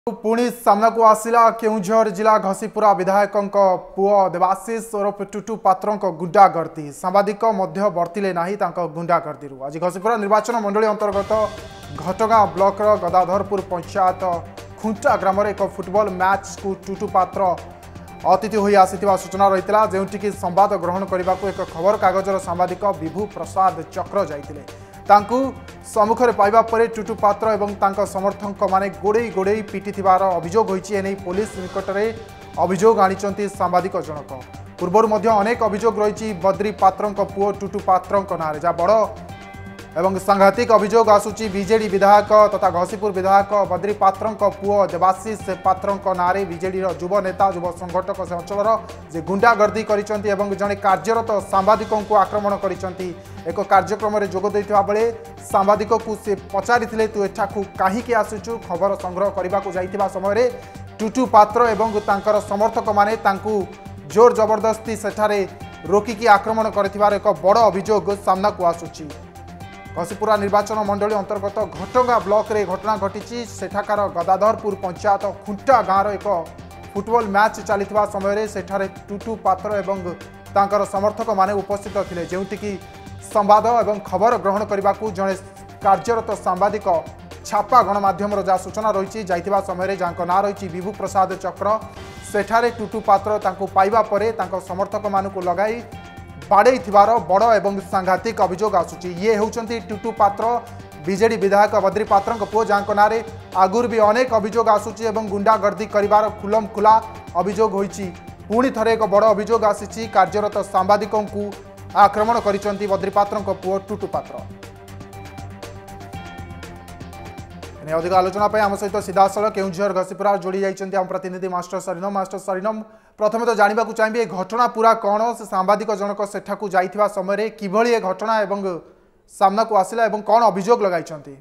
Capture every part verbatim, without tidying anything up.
पुणी सामना को आसिला केउझर जिला घसीपुरा विधायक पुओ देवाशीष ओरफ टुटू पात्र गुंडागर्दी सांबादिक बर्तिले नाही गुंडागर्दी आज घसीपुरा निर्वाचन मंडली अंतर्गत घटगां ब्लॉक गदाधरपुर पंचायत खुंटा ग्राम एक फुटबॉल मैच को टुटू पात्र अतिथि होई आसिथिबा सूचना रहितला जेउटिकी संवाद ग्रहण करने को एक खबर कागजर सांबादिक विभू प्रसाद चक्र जाइतिले तांकू सम्मुखरे पाइबा परे टुटू पात्र एवं तांका समर्थक माने गोड़े गोड़े पिटी थिबार अभियोग होइछि एनै पुलिस निकटरे अभियोग आनिचंती सांबादिक जनक पूर्वर मध्य अनेक अभियोग रहिछि बद्री पात्रंक पुओ टुटू पात्रंक नारे जा बड़ एवं सांघातिक अभियोग आसुची बीजेडी विधायक तथा घसीपुर विधायक बद्री पात्रंक पुओ देवाशीष पात्रंक नारे बीजेडी युव नेता युव संगठक से अंचल जे गुंडागर्दी करिसंती एवं जने कार्यरत सांबादिकों को आक्रमण करिसंती एक कार्यक्रम में जोग देथिबा बेले सांबादिक को से पचारिथिले तू एठाकू काहीकि आसुचु खबर संग्रह करने को जाइथिबा समय टुटू पात्र एवं तांकर समर्थक माने तांकू जोर जबरदस्ती सेठारे रोकिकी आक्रमण करथिबार एक बड़ अभियोग सामना को आसुची घसीपुरा निर्वाचन मंडली अंतर्गत घटगां ब्लॉक रे घटना घटी सेठाकार गदाधरपुर पंचायत खुंटा गाँव एक फुटबॉल मैच चलता समय सेठारे टुटू पात्र एवं तांकर समर्थक माने उपस्थित थिले जेउटिकी संवाद एवं खबर ग्रहण करने को जड़े कार्यरत सांबादिक छापा गणमाध्यम जहाँ सूचना रही जाइथिबा समय जहाँ ना रही विभू प्रसाद चक्र सेठारे टुटू पात्र तांको पाइबा परे तांको समर्थक मानू लगाई बाड़े थिबार बड़ एवं सांघातिक अभियोग आसुची ये होउचंती टुटू पात्र बीजेडी विधायक बद्री पात्र पुओ जहाँ ना आगुर भी अनेक अभियोग आसुची एवं गुंडागर्दी करिवार खुलम खुला अभियोग होइची पुणी थरे एक बड़ अभियोग आसीची कार्यरत सांबादिकों को आक्रमण करिसंती बद्री पात्रंक पुओ टुटू पात्र एने अधिक आलोचना पे आम सहित सीधासल केउझर घसीपुरा जोड़ी जाइछंती आम प्रतिनिधि मास्टर सरिनम मास्टर सरिनम प्रथम तो जानिबा को चाहिए घटना पूरा कौन से सांबादिक जनक सेठाकू जाइथिबा समय किभली घटना एवं सामना को आसिला एवं कौन अभियोग लगाइछंती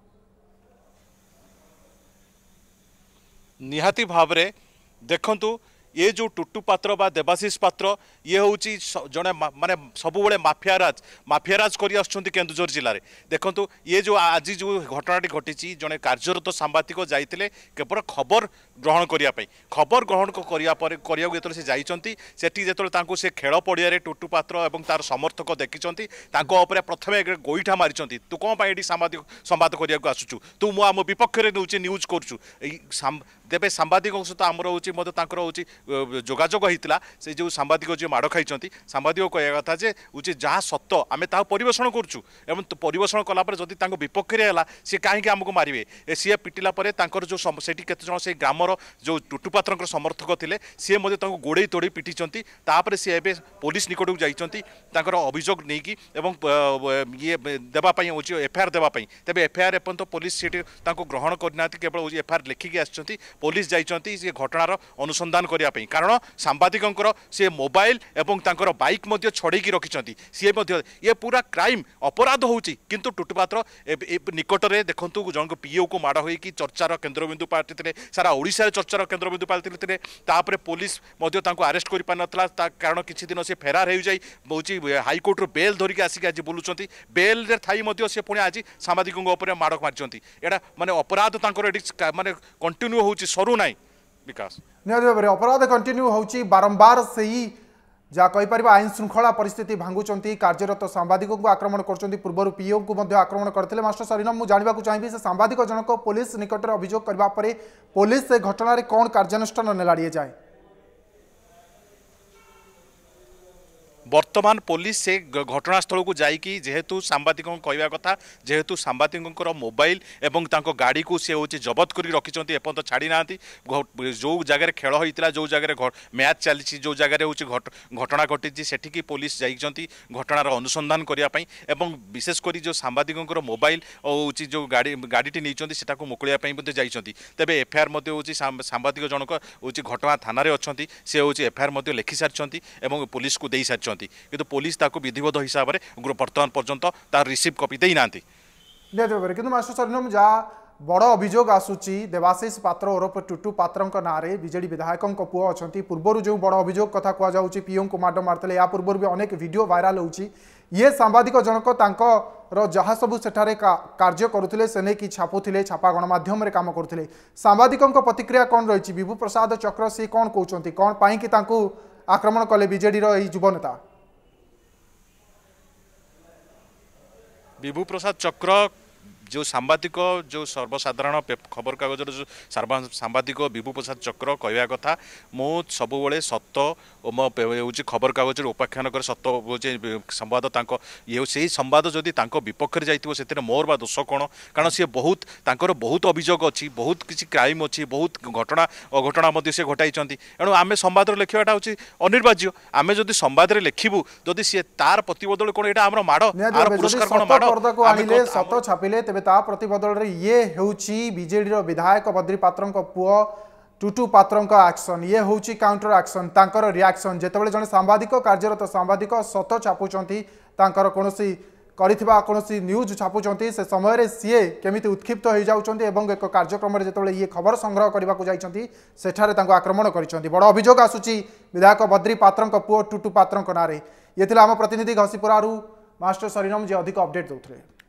निहाती भावरे देखंतु ये जो टुटू पात्र बा देवाशीष पात्र ये हूँ जड़े माने सबुबले माफियाराज माफियाराज कर केन्दुझर जिले में देखो ये जो आज जो घटनाटी घटी जड़े कार्यरत सांबादिक जाइए केवल खबर ग्रहण करने खबर ग्रहण करने से जाइए से खेल पड़िया टुटू पात्र और तार समर्थक देखी प्रथम गोईठा मारी तू कौन ये सांबादिक संवाद करने को आसुचु तू मु आम विपक्ष में न्यूज करुचु तेरे सांबादिकों सहित आमर हूँ जोगाजोग होता से जो सांबादिक जो माड़ खाई सांबादिक कहवा कथा जे हूँ जहाँ सत आम ता परिवेषण करुचु एवं परिवेषण कलापर जदि विपक्ष है सी कहीं आमको मारे सी पिटिला जो से केतजन से ग्रामर जो टुटू पात्र समर्थक थे सी गोड़े तोड़े पिटी तापर सी ए पुलिस निकट को जाइए अभियोग नहीं ये देवाई हूँ एफआईआर देवाई तेज एफआईआर एपर्त पुलिस सीट ग्रहण करना केवल एफआईआर लिखिकी आसी पुलिस जाइए घटनार अनुसंधान करने कारण सांबादिकों से मोबाइल एवं तांकर बाइक मध्य छड़ेकी रखिंट सी ये पूरा क्राइम अपराध होची किंतु टुटू पात्र निकट में देखु जन पीओ को माड़ होगी चर्चार केन्द्रबिंदु पार्टी सारा ओडिशा चर्चार केन्द्रबिंदु पार्टी तापर पुलिस आरेस्ट कर पार ना कारण किसी दिन से फेरार हो जाए हाइकोर्टर बेल धरिक आसिक आज बुलूँ बेल थी से पुणी आज सांबादिकों माड़ मारी एटा माने अपराध माने कंटिन्यू होची सरू ना विकास निहाती अपराध कंटिन्यू होची बारंबार से ही जहाँ कहीपर आईन श्रृंखला परिस्थिति भांगुंट कार्यरत सांबादिकों को आक्रमण कर पूर्व पीओ को आक्रमण करते मास्टर सरिनम मुझे जानवा चाहिए से सांबादिक जनक पुलिस निकट में अभियोग करने पुलिस से घटना कौन कार्यानुष्ठान नेलाड़िए जाए वर्तमान पुलिस से घटनास्थल को जाइकी जेहेतु सांबादिकों कहवा कथा जेहेतु सांबादिकों मोबाइल एवं तांको गाड़ी को सी हूँ जबत कर रखिंट एपर्त छाड़ी ना जो जगह खेल होता जो जगह मैच चली जो जगह हूँ घटना घटी सेठिकी पुलिस जाइए घटनार अनुसंधान करने एवं विशेषकर जो सांबादिकों मोबाइल और जो गाड़ी गाड़ीटी नहीं से मुकुलियाई जाइए तेज एफआईआर हूँ सांबादिक जनक हूँ घटना थाना अच्छा सी हूँ एफआईआर लिखि सारी और पुलिस को दे सारी किंतु पुलिस ताको विधिवत हिसाब से बर्तमान पर्यंत तार रिसीव कॉपी दे ना कि मास्टर सरिनम जहाँ बड़ अभियोग आसूची देवाशीष पात्र ओरफ टुटू पात्र नारे बीजेडी विधायक पुओ अच्छा पूर्वर जो बड़ अभियोग कथा कहुच्छी पीओ को माड मारते या पूर्व भी अनेक वीडियो वायरल होची ये सांबादिक जनक तांकर जहाँ सबू सेठारे कार्य करुले से नहीं कि छापुले छापा गणमाध्यम काम करुले सांबादिक प्रतिक्रिया कौन रही विभू प्रसाद चक्र सी कौन कहते कौन पाई कि आक्रमण कले बीजेडी युव नेता विभू प्रसाद चक्र जो सांबादिक जो सर्वसाधारण खबर कागज जो सांबादिक विभू प्रसाद चक्र कहवा कथा मो सब सत मो खबर कागज उपाख्यान कर सत संवाद ये से संवाद जदि विपक्ष जाइए मोर बा दोष कौन कारण सी बहुत तांकर बहुत अभियोग अच्छी बहुत किसी क्राइम अच्छी बहुत घटना अघटना से घटाई एणु आम संवाद लिखाटा हूँ अनिर्वाज्य आम जदि संवाद लिखू जदि सी तार प्रतिबदल कौन यहाँ आम माड़ पुरस्कार कौन माड़ सत छापिले तेज ता प्रतिबदल रे ये होची बीजेडी रो विधायक बद्री पात्र पुओ टुटू पात्र एक्शन ये होची काउंटर एक्शन तांकर रिएक्शन जेतेबेले जने सांबादिक कार्यरत सांबादिक सत छापुचंती तांकर कोनोसी करिथिबा कोनोसी न्यूज छापुचंती से समय रे सीए केमिति उत्क्षिप्त हो जाउचंती एवं एक कार्यक्रम रे जेतेबेले ये खबर संग्रह करबा को जाइचंती सेठारे तांको आक्रमण करिसंती बड़ अभियोग आसुची विधायक बद्री पात्र पुओ टुटू पात्र नारे ये थिला हम प्रतिनिधि घसीपुरारू मास्टर सरिनम जे अधिक अपडेट दउथले।